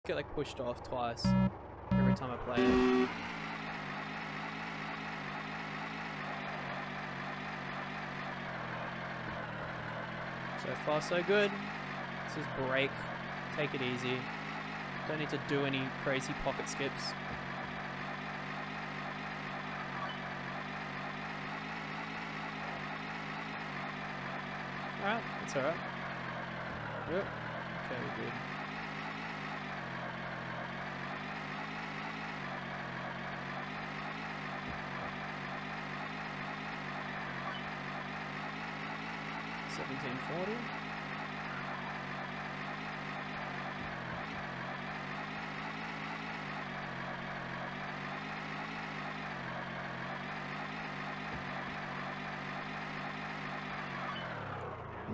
get like pushed off twice every time I play it. So far so good. This is brake. Take it easy. Don't need to do any crazy pocket skips. Alright, that's alright. Yep. Okay, we're good. $17.40.